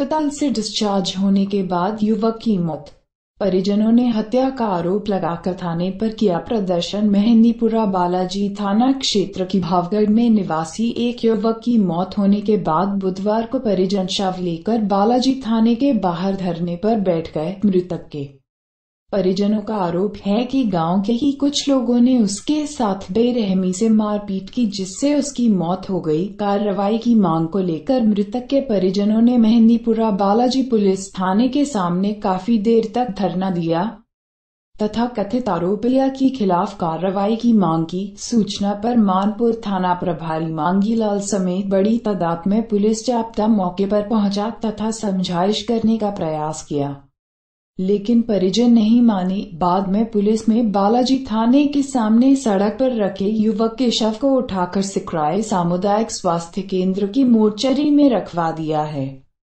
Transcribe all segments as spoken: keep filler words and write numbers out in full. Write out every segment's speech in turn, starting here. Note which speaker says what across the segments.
Speaker 1: अस्पताल से डिस्चार्ज होने के बाद युवक की मौत। परिजनों ने हत्या का आरोप लगाकर थाने पर किया प्रदर्शन। मेहंदीपुरा बालाजी थाना क्षेत्र की भावगढ़ में निवासी एक युवक की मौत होने के बाद बुधवार को परिजन शव लेकर बालाजी थाने के बाहर धरने पर बैठ गए। मृतक के परिजनों का आरोप है कि गांव के ही कुछ लोगों ने उसके साथ बेरहमी से मारपीट की, जिससे उसकी मौत हो गई। कार्रवाई की मांग को लेकर मृतक के परिजनों ने मेहंदीपुरा बालाजी पुलिस थाने के सामने काफी देर तक धरना दिया तथा कथित आरोपियों के खिलाफ कार्रवाई की मांग की। सूचना पर मानपुर थाना प्रभारी मांगीलाल समेत बड़ी तादाद में पुलिस जाब्ता मौके पर पहुंचा तथा समझाइश करने का प्रयास किया, लेकिन परिजन नहीं माने। बाद में पुलिस में बालाजी थाने के सामने सड़क पर रखे युवक के शव को उठाकर सिकराय सामुदायिक स्वास्थ्य केंद्र की मोर्चरी में रखवा दिया है,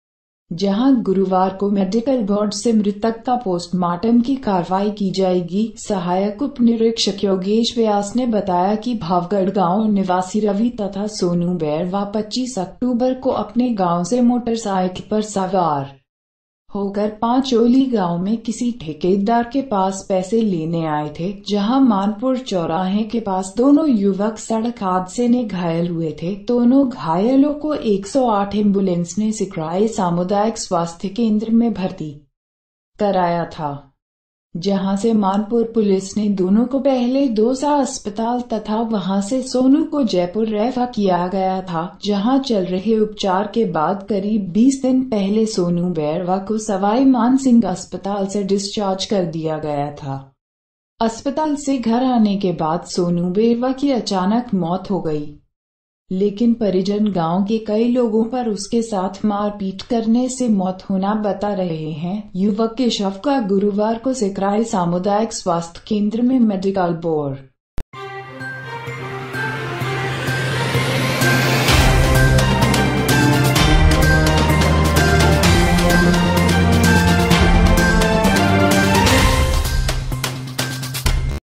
Speaker 1: जहां गुरुवार को मेडिकल बोर्ड से मृतक का पोस्टमार्टम की कार्रवाई की जाएगी। सहायक उप निरीक्षक योगेश व्यास ने बताया कि भावगढ़ गांव निवासी रवि तथा सोनू बैरवा पच्चीस अक्टूबर को अपने गांव से मोटरसाइकिल पर सवार होकर पांचोली गांव में किसी ठेकेदार के पास पैसे लेने आए थे, जहां मानपुर चौराहे के पास दोनों युवक सड़क हादसे में घायल हुए थे। दोनों घायलों को एक सौ आठ एम्बुलेंस ने सिकराय सामुदायिक स्वास्थ्य केंद्र में भर्ती कराया था, जहां से मानपुर पुलिस ने दोनों को पहले दौसा अस्पताल तथा वहां से सोनू को जयपुर रेफर किया गया था, जहां चल रहे उपचार के बाद करीब बीस दिन पहले सोनू बैरवा को सवाई मानसिंह अस्पताल से डिस्चार्ज कर दिया गया था। अस्पताल से घर आने के बाद सोनू बैरवा की अचानक मौत हो गई, लेकिन परिजन गांव के कई लोगों पर उसके साथ मारपीट करने से मौत होना बता रहे हैं। युवक के शव का गुरुवार को सिकराय सामुदायिक स्वास्थ्य केंद्र में मेडिकल बोर्ड